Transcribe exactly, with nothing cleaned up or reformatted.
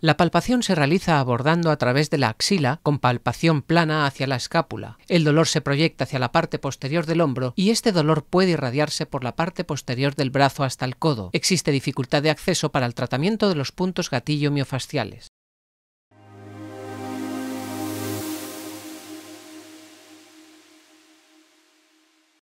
La palpación se realiza abordando a través de la axila con palpación plana hacia la escápula. El dolor se proyecta hacia la parte posterior del hombro y este dolor puede irradiarse por la parte posterior del brazo hasta el codo. Existe dificultad de acceso para el tratamiento de los puntos gatillo miofasciales.